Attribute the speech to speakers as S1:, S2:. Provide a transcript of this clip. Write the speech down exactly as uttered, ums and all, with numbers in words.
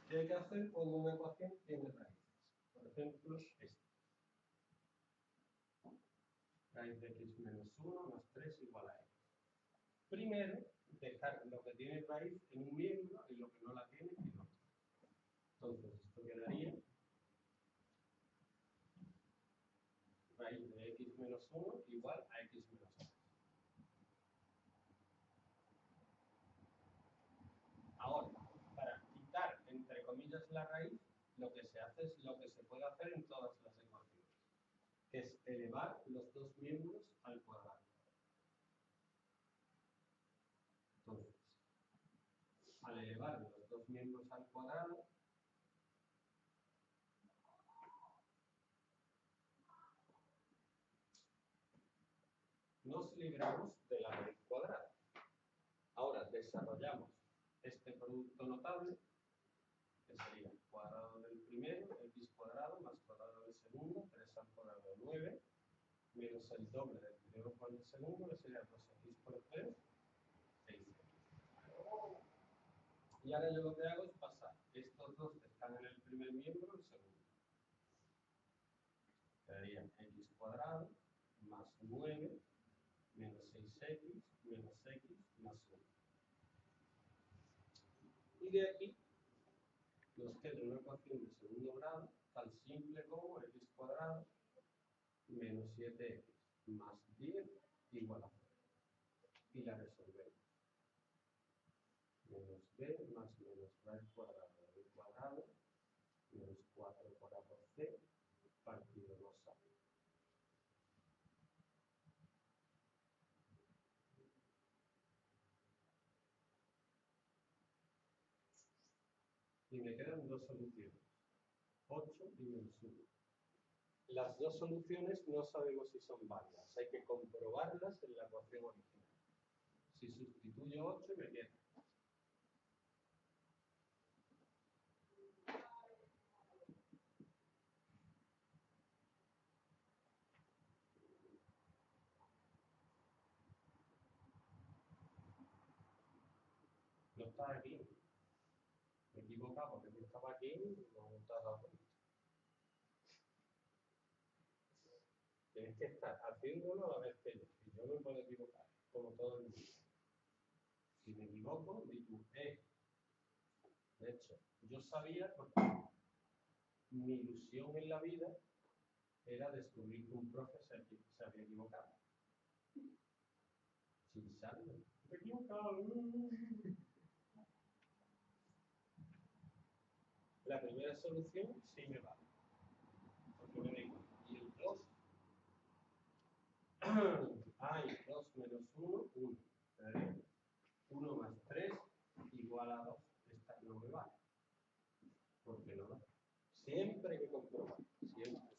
S1: ¿Qué hay que hacer cuando una ecuación tiene raíces? Por ejemplo, esta. Raíz de x menos uno más tres igual a x. Primero, dejar lo que tiene raíz en un miembro y lo que no la tiene en otro. Entonces, esto quedaría raíz de x menos uno igual a x menos tres. Ahora, para quitar, entre comillas, la raíz, lo que se hace es lo que se puede hacer en todas las ecuaciones, que es elevar los dos miembros al cuadrado. Entonces, al elevar los dos miembros al cuadrado, nos libramos de la raíz cuadrada. Ahora desarrollamos este producto notable, que sería cuadrado del primero, x cuadrado, más cuadrado del segundo, tres al cuadrado de nueve, menos el doble del primero por el segundo, que sería dos x por tres, seis x. Y ahora yo lo que hago es pasar estos dos que están en el primer miembro al segundo. Quedaría x cuadrado más nueve menos seis x menos x más uno. Y de aquí nos queda una ecuación de segundo grado tan simple como x cuadrado menos siete x más diez igual a cero. Y la resolvemos. Menos b más menos raíz cuadrada de b cuadrado menos cuatro por a por c partido dos a. Y me quedan dos soluciones, ocho y menos uno. Las dos soluciones no sabemos si son válidas, hay que comprobarlas en la ecuación original. Si sustituyo ocho me queda no está aquí. Me he equivocado porque estaba aquí y no te has dado cuenta. Tienes que estar haciéndolo a la vez que yo. Y yo me puedo equivocar, como todo el mundo. Si me equivoco, digo, eh. De hecho, yo sabía porque mi ilusión en la vida era descubrir que un profe se, se había equivocado. Sin saberlo. Me he equivocado. La primera solución sí me vale. Porque me digo, y el dos. Hay dos menos uno, uno. uno más tres igual a dos. Esta no me vale. Porque no da. Siempre hay que comprobar. Siempre.